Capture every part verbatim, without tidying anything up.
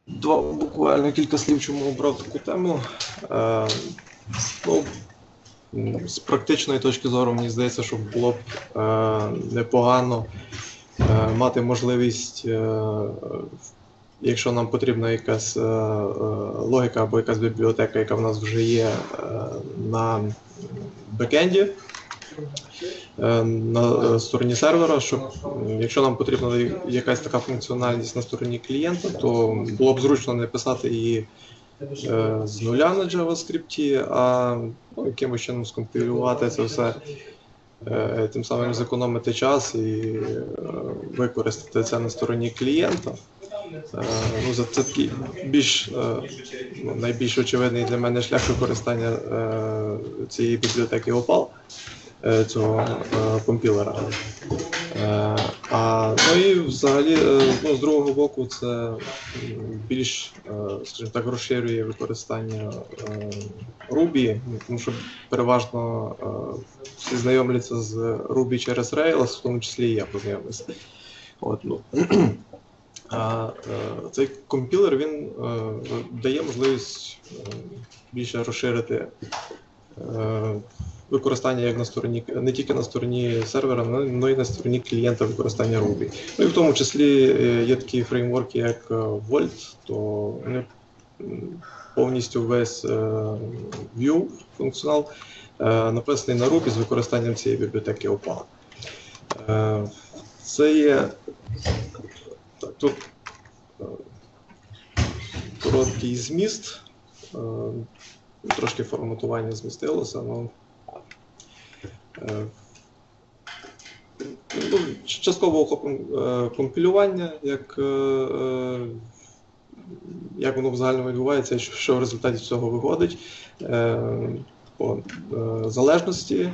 Два, буквально кілька слів, чому обрав таку тему. Е, ну, з практичної точки зору, мені здається, що було б е, непогано е, мати можливість, е, якщо нам потрібна якась е, логіка або якась бібліотека, яка в нас вже є е, на бекенді, на стороні сервера, щоб якщо нам потрібна якась така функціональність на стороні клієнта, то було б зручно не писати її е, з нуля на JavaScript, а ну, якимось чином скомпілювати це все, е, тим самим зекономити час і е, використати це на стороні клієнта. Е, ну, Це такий більш, е, ну, найбільш очевидний для мене шлях використання е, цієї бібліотеки Opal, цього е, компілера. Е, а, ну і взагалі, е, ну, з другого боку, це більш, е, скажімо так, розширює використання е, Ruby, тому що переважно е, всі знайомляться з Ruby через Rails, в тому числі і я познайомився. От, ну. А е, цей компілер, він е, дає можливість е, більше розширити е, використання як на стороні, не тільки на стороні сервера, але й на стороні клієнта використання Ruby. Ну і в тому числі є такі фреймворки, як Volt, то вони повністю весь Vue функціонал написаний на Ruby з використанням цієї бібліотеки Opal. Це є так, тут короткий зміст, трошки форматування змістилося, але ну, частково охопимо компілювання, як, як воно в загальному відбувається, що в результаті цього виходить, по залежності,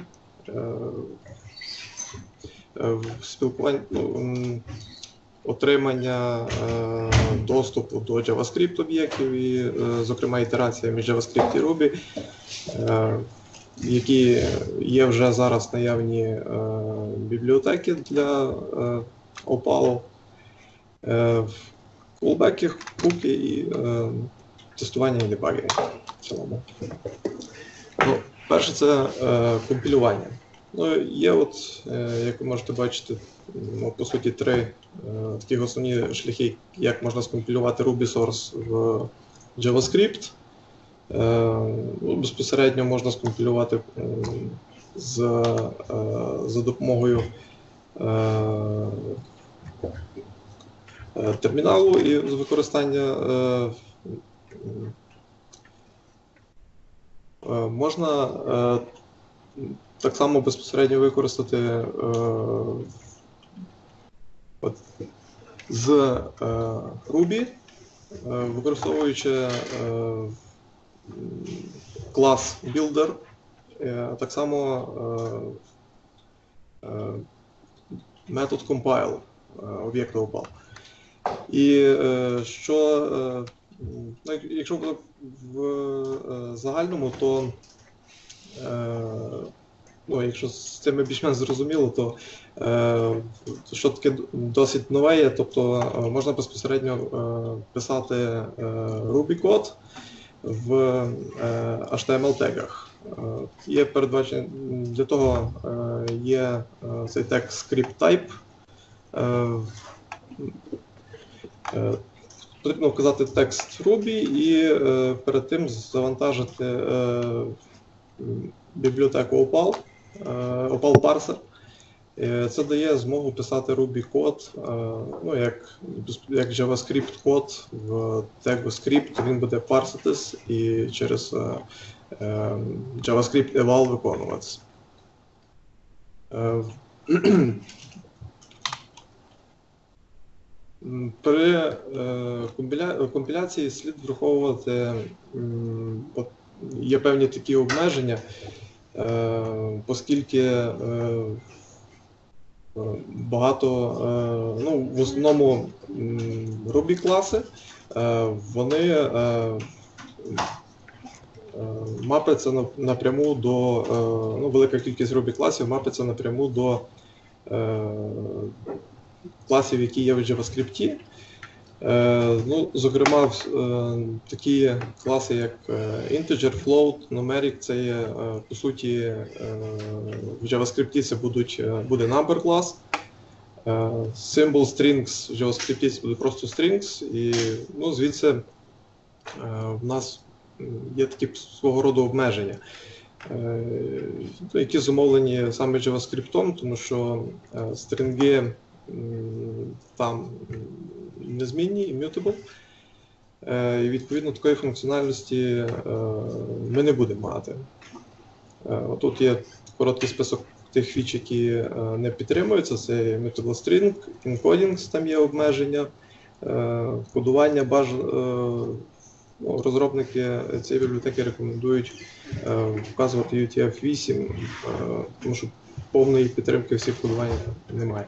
спілкування, ну, отримання доступу до JavaScript об'єктів і, зокрема, ітерація між JavaScript і Ruby, які є вже зараз наявні е, бібліотеки для е, Opal, е, фулбеки, хуки і е, тестування і дебагінг в цілому. Ну, перше, це е, компілювання. Ну, є, от, е, як ви можете бачити, ну, по суті, три е, такі основні шляхи, як можна скомпілювати Ruby source в JavaScript. Ну, безпосередньо можна скомпілювати з, за допомогою терміналу і з використання можна так само безпосередньо використати от, з Ruby, використовуючи клас Builder, а так само метод Compile об'єкту Opal. І що, ну, якщо в загальному, то ну, якщо з цим більш-менш зрозуміло, то що таке досить нове є, тобто можна безпосередньо писати Ruby-код в ейч ті ем ел-тегах. Є передбачення, для того є цей тег script type. Потрібно вказати текст Ruby і перед тим завантажити бібліотеку Opal, Opal Parser. Це дає змогу писати Ruby-код, ну, як, як JavaScript-код в тегу script, він буде парситись і через JavaScript eval виконуватися. При компіляції слід враховувати, є певні такі обмеження, оскільки багато, ну, в основному Ruby-класи, вони мапляться напряму до, ну, велика кількість Ruby-класів мапляться напряму до класів, які є в JavaScript. Ну, зокрема, такі класи, як integer, float, numeric, це є, по суті, в JavaScript це будуть, буде number клас. Symbol, strings в JavaScript це буде просто strings, і ну, звідси в нас є такі свого роду обмеження, які зумовлені саме JavaScript, тому що стрінги там незмінні, immutable, і відповідно такої функціональності ми не будемо мати. Тут є короткий список тих фіч, які не підтримуються, це immutable string, encoding, там є обмеження, кодування бажано. Ну, розробники цієї бібліотеки рекомендують вказувати ю ті еф вісім, тому що повної підтримки всіх кодувань немає.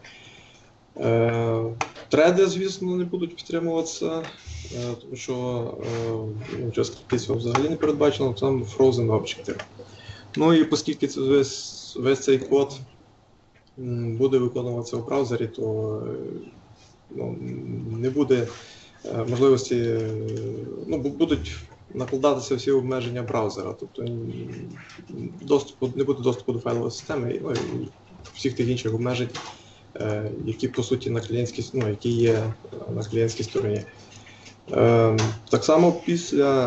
Треди, звісно, не будуть підтримуватися, тому що в JavaScript цього взагалі не передбачено, там frozen objective. Ну і оскільки весь, весь цей код буде виконуватися в браузері, то ну, не буде можливості, ну, будуть накладатися всі обмеження браузера, тобто доступу, не буде доступу до файлової системи, ну, і всіх тих інших обмежень, які по суті на клієнтській, ну, які є на клієнтській стороні. Так само після,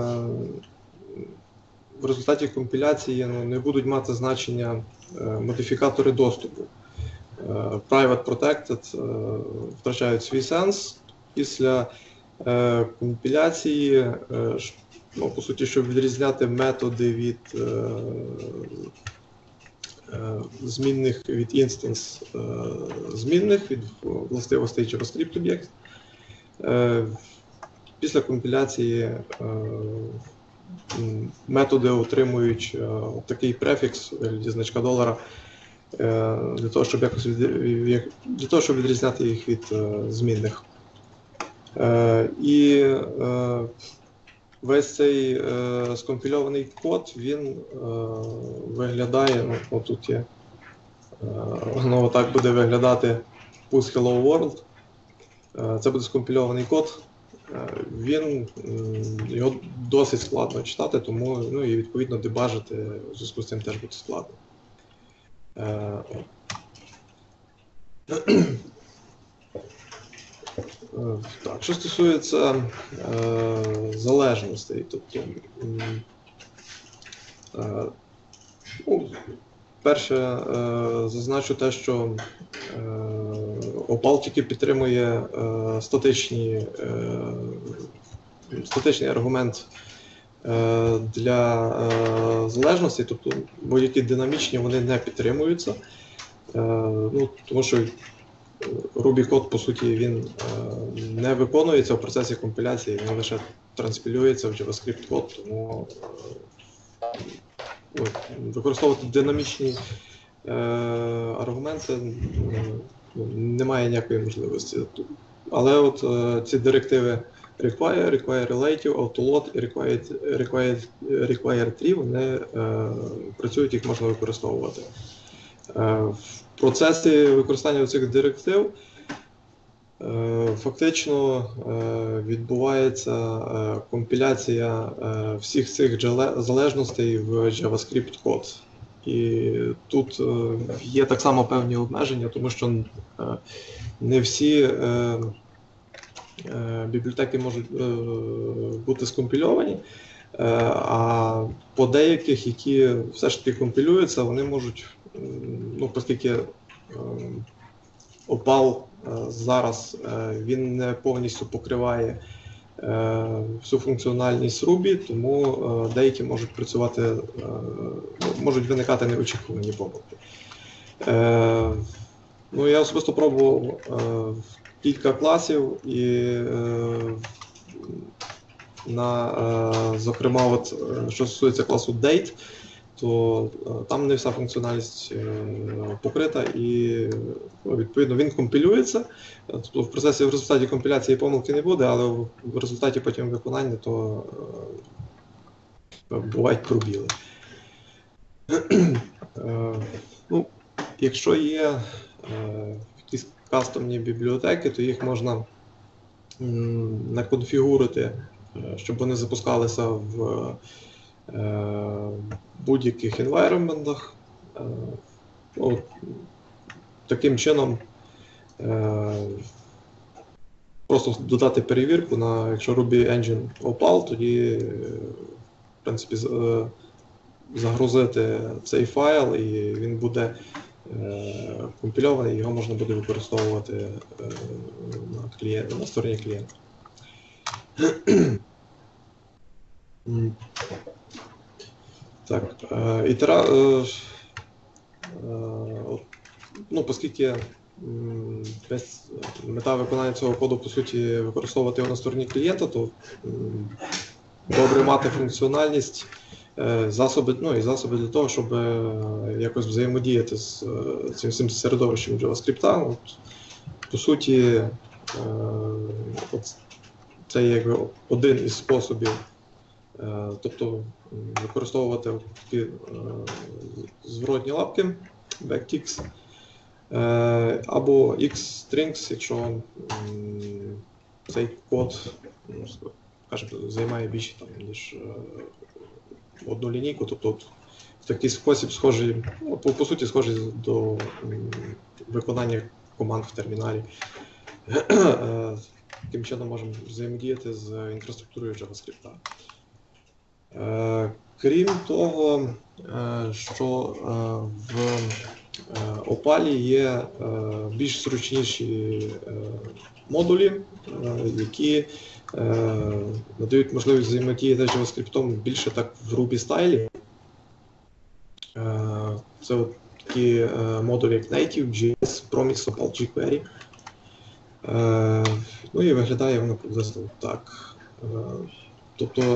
в результаті компіляції ну, не будуть мати значення модифікатори доступу. Private Protected втрачають свій сенс. Після е, компіляції, е, ну, по суті, щоб відрізняти методи від е, е, змінних, від інстанс е, змінних, від властивостей JavaScript об'єкт, е, після компіляції е, методи отримують е, такий префікс вигляді значка долара, е, для того, щоб якось від, для того, щоб відрізняти їх від е, змінних. Uh, і uh, весь цей uh, скомпільований код, він uh, виглядає, ну, отут є, uh, воно так буде виглядати push hello world. Uh, це буде скомпільований код, uh, він, um, його досить складно читати, тому ну, і відповідно дебажити в зв'язку з цим теж буде складно. Uh, Так, що стосується е, залежностей, тобто, е, ну, перше, е, зазначу те, що е, Opal тільки підтримує е, статичні, е, статичний аргумент е, для е, залежностей, тобто будь-які динамічні вони не підтримуються, е, ну, тому що Ruby код, по суті, він е, не виконується в процесі компіляції, він лише транспілюється в JavaScript код, тому е, ну, використовувати динамічні е, аргументи ну, немає ніякої можливості. Але от е, ці директиви require, require relative, autoload і required, required, required tree, вони е, працюють, їх можна використовувати. В процесі використання цих директив фактично відбувається компіляція всіх цих залежностей в JavaScript код. І тут є так само певні обмеження, тому що не всі бібліотеки можуть бути скомпільовані, а по деяких, які все ж таки компілюються, вони можуть, ну, оскільки Opal зараз він не повністю покриває всю функціональність Ruby, тому деякі можуть працювати, можуть виникати неочікувані помилки. Ну, я особисто пробував кілька класів і на, зокрема, от, що стосується класу Date, то там не вся функціональність покрита і відповідно він компілюється. Тобто в процесі, в результаті компіляції помилки не буде, але в результаті потім виконання то бувають пробіли. Ну, якщо є якісь кастомні бібліотеки, то їх можна не конфігурити, щоб вони запускалися в будь-яких environmentах. Ну, таким чином просто додати перевірку на, якщо Ruby Engine Opal, тоді в принципі загрузити цей файл і він буде компільований, його можна буде використовувати на, клієнт, на стороні клієнта. Так, ітера... ну, оскільки мета виконання цього коду, по суті, використовувати його на стороні клієнта, то добре мати функціональність, засоби, ну, і засоби для того, щоб якось взаємодіяти з цим всім середовищем JavaScript. От, по суті, от, це якби один із способів, тобто використовувати такі зворотні лапки, backticks, або X-strings, якщо цей код, скажімо, займає більше там, ніж одну лінійку, тобто от, в такий спосіб схожий, ну, по, по суті, схожий до виконання команд в терміналі. Таким чином можемо взаємодіяти з інфраструктурою JavaScript. Крім того, що в Opal є більш зручніші модулі, які надають можливість взаємодіяти з JavaScript більше так в Ruby стайлі. Це от такі модулі, як Native, джі ес, Promise, Opal, jQuery. Ну і виглядає воно приблизно так. Тобто,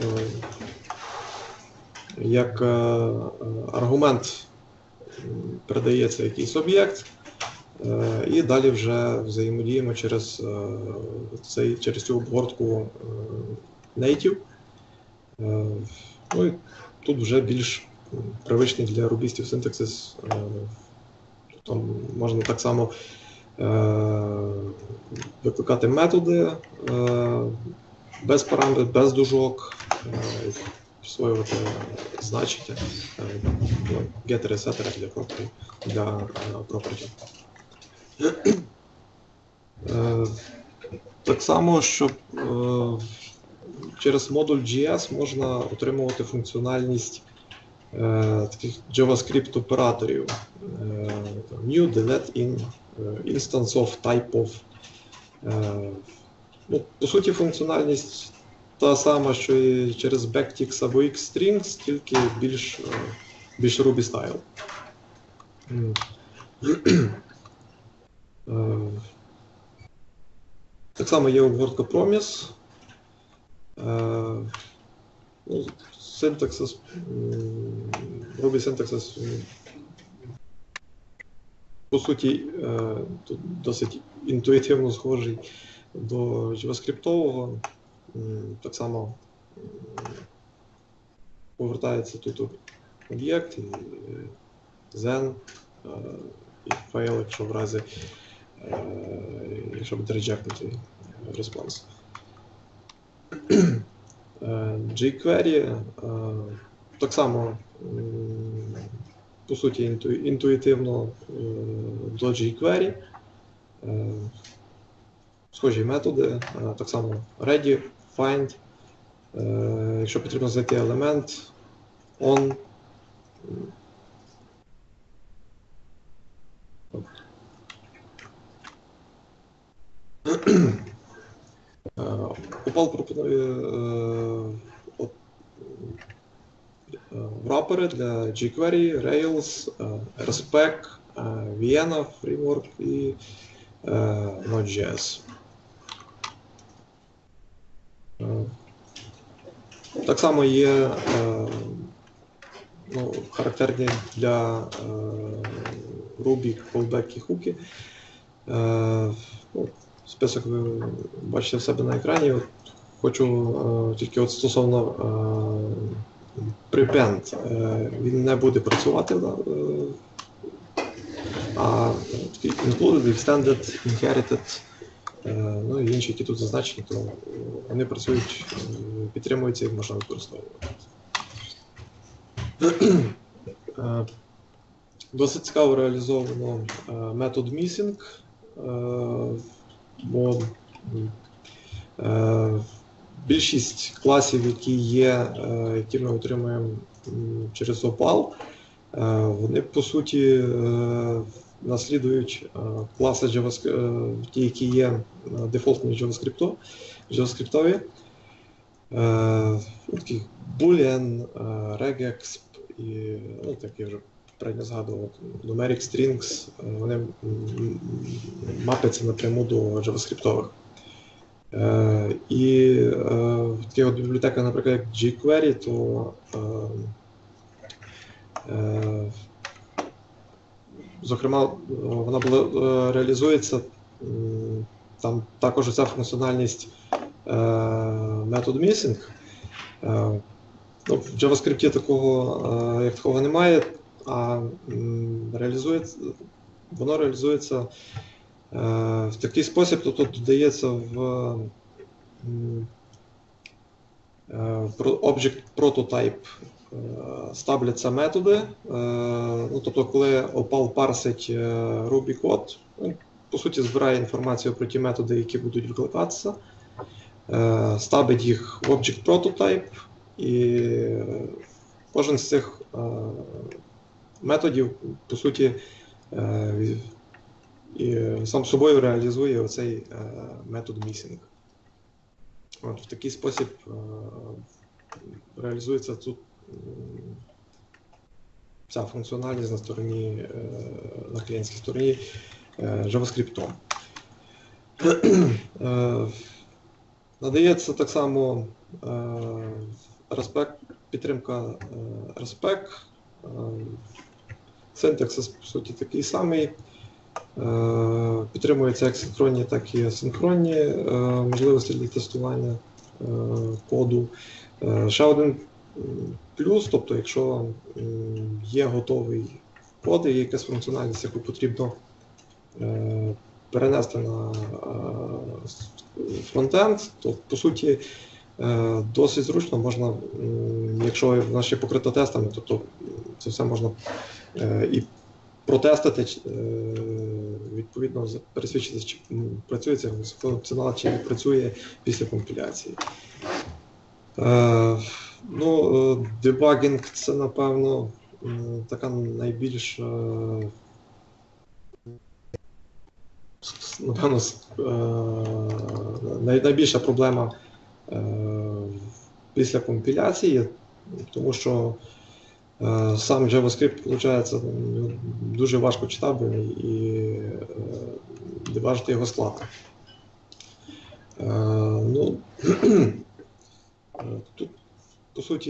як аргумент передається якийсь об'єкт, і далі вже взаємодіємо через, цей, через цю обгортку Native. Ну і тут вже більш привичний для рубістів синтаксис. Там можна так само викликати методи без параметрів, без дужок, присвоювати значення, гетери, сетери для property. Для property. Так само, що через модуль джі ес можна отримувати функціональність таких JavaScript операторів. New, delete, in, instance of, type of. Ну, по суті, функціональність та сама, що і через backticks або X-strings, тільки більш, більш Ruby style. Так само є обгортка Promise. Ну, синтаксис, Ruby синтаксис, по суті, досить інтуїтивно схожий до JavaScript-ового. Так само повертається тут об'єкт, then, і файл, якщо в разі, якщо буде реджектнутий респонс. jQuery так само, по суті, інтуїтивно до jQuery. Схожі методи, так само ready, find, якщо потрібно знайти елемент, on. Opal пропонує врапери для jQuery, Rails, RSpec, Vienna, Framework і Node.js. Так само є ну, характерні для Ruby callback і хуки. Ну, список ви бачите в себе на екрані. От, хочу тільки от стосовно prepend, він не буде працювати, а included, extended, inherited, Ну і інші, які тут зазначені, то вони працюють, підтримуються і можна використовувати. Досить цікаво реалізовано метод missing, бо більшість класів, які є, які ми отримуємо через Opal, вони по суті наслідують класи JavaScript, ті, які є дефолтні JavaScript, JavaScript, такі Boolean, regex і, ну, так я вже попередньо згадував, numeric strings, вони мапляться напряму до JavaScript. І такі от бібліотека, наприклад, як jQuery, то зокрема, вона була, реалізується, там також ця функціональність метод missing. Ну, в JavaScript такого, як такого немає, а реалізується, воно реалізується в такий спосіб, тобто додається в Object Prototype, ставляться методи, ну, тобто коли Opal парсить Ruby код, ну, по суті збирає інформацію про ті методи, які будуть викликатися, ставить їх в Object Prototype, і кожен з цих методів, по суті, і сам собою реалізує оцей метод missing. От, в такий спосіб реалізується тут ця функціональність на стороні, на клієнтській стороні JavaScript. Надається так само respect, підтримка respect, синтаксис, по суті, такий самий. Підтримується як синхронні, так і асинхронні можливості для тестування коду. Ще один плюс, тобто, якщо є готовий код і є якась функціональність, яку потрібно перенести на фронтенд, то по суті досить зручно можна, якщо вона ще покрита тестами, тобто це все можна і протестити, відповідно пересвідчитися, чи працює цей функціонал, чи не працює після компіляції. Ну, дебагінг – це, напевно, така найбільш, напевно, найбільша проблема після компіляції, тому що сам JavaScript, виходить, дуже важко читабельний і дебажити його складно. Ну, тут, по суті,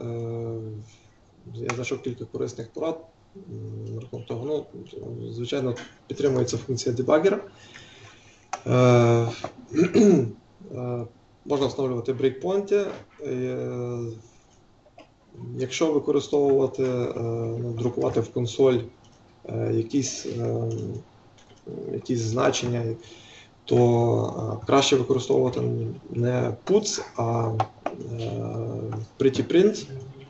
я знайшов кілька корисних порад. Того, ну, звичайно, підтримується функція дебагера. Можна встановлювати брейкпойнти. Якщо використовувати, ну, друкувати в консоль якісь, якісь значення, то краще використовувати не puts, а prettyprint,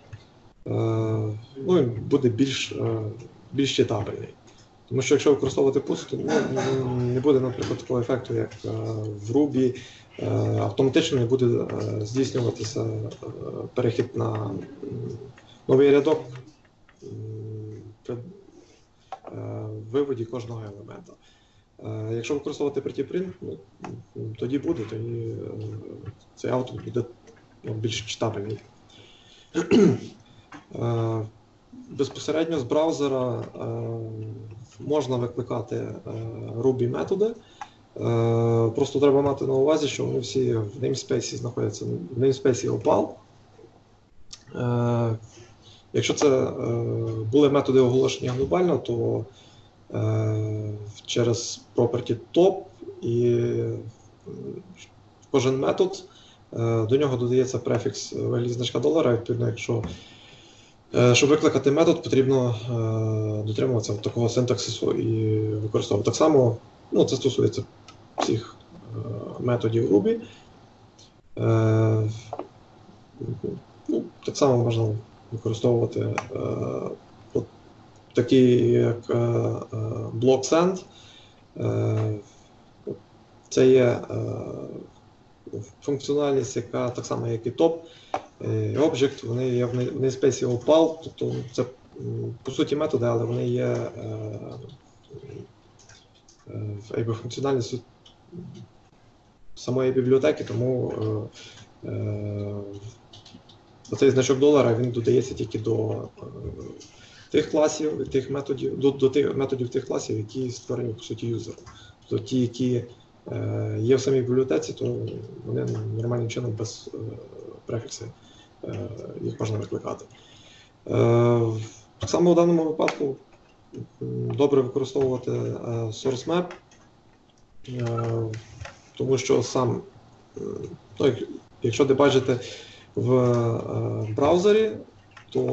ну, і буде більш, більш читабельний. Тому що якщо використовувати puts, то, ну, не буде, наприклад, такого ефекту, як в Ruby, автоматично не буде здійснюватися перехід на новий рядок при виводі кожного елемента. Якщо використовувати prettyprint, ну, тоді буде, тоді цей аутпут буде, ну, більш читабельний. Безпосередньо з браузера можна викликати Ruby методи. Просто треба мати на увазі, що вони всі в namespace знаходяться в namespace Opal. Якщо це були методи оголошення глобально, то через property top і кожен метод, до нього додається префікс вигляді значка долара. Відповідно, якщо щоб викликати метод, потрібно дотримуватися такого синтаксису і використовувати. Так само, ну, це стосується всіх методів Ruby. Ну, так само можна використовувати от такі як block-send. Це є функціональність, яка так само, як і top. Object, вони є в namespace Opal, тобто це по суті методи, але вони є якби функціональністю самої бібліотеки, тому цей значок долара він додається тільки до тих класів, тих методів, до, до тих методів тих класів, які створені по суті юзером. Тобто ті, які е, є в самій бібліотеці, то вони нормальним чином без е, префікси е, їх можна викликати. Е, так само в даному випадку добре використовувати е, source map, е, тому що сам, е, ну, якщо дебаджити в е, браузері, то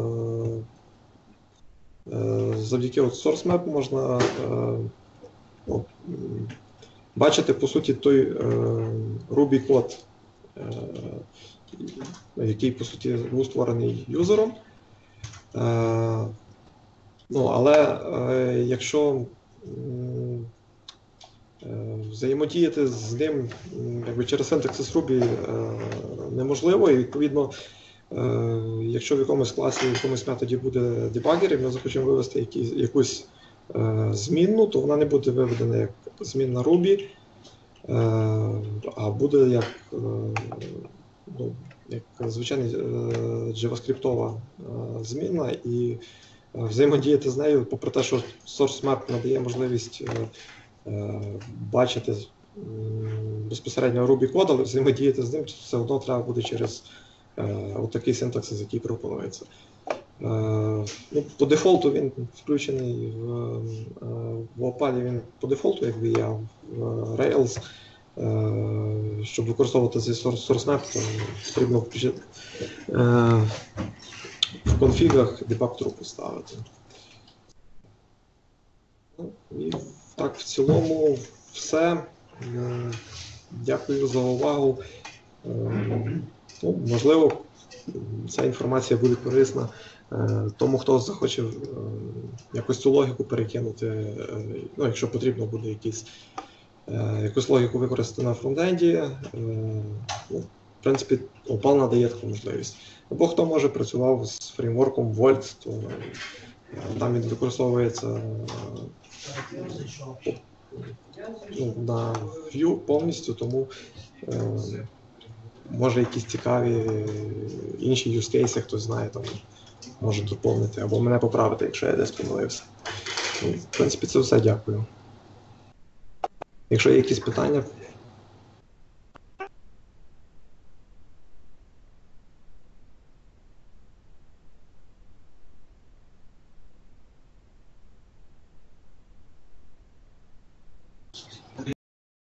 е, е, завдяки от source map можна е, о, бачити по суті той е, Ruby код, е, який по суті був створений юзером. Е, ну, але е, якщо взаємодіяти з ним якби, через синтаксис Ruby е, неможливо, і відповідно, е, якщо в якомусь класі, в якомусь методі буде дебагер, і ми захочемо вивести якісь, якусь е, змінну, то вона не буде виведена як змінна Ruby, е, а буде як, е, ну, як звичайна е, JavaScript-ова е, змінна, і е, взаємодіяти з нею, попри те, що source map надає можливість е, бачити безпосередньо Ruby код, але взаємодіяти з ним все одно треба буде через е, отакий синтаксис, який пропонується. Е, ну, по дефолту він включений в, е, в Opal, він по дефолту, якби є в Rails. Е, щоб використовувати цей source map, то потрібно включити е, в конфігах debug-true поставити. Ну, і так, в цілому все. Дякую за увагу. Ну, можливо, ця інформація буде корисна тому, хто захоче якось цю логіку перекинути, ну, якщо потрібно буде якісь, якусь логіку використати на фронтенді. Ну, в принципі, Opal надає таку можливість. Або хто може працював з фреймворком Volt, то там він використовується ну, на Vue повністю, тому е, може якісь цікаві інші use cases, хтось знає, там може доповнити або мене поправити, якщо я десь помилився. Ну, в принципі, це все. Дякую. Якщо є якісь питання,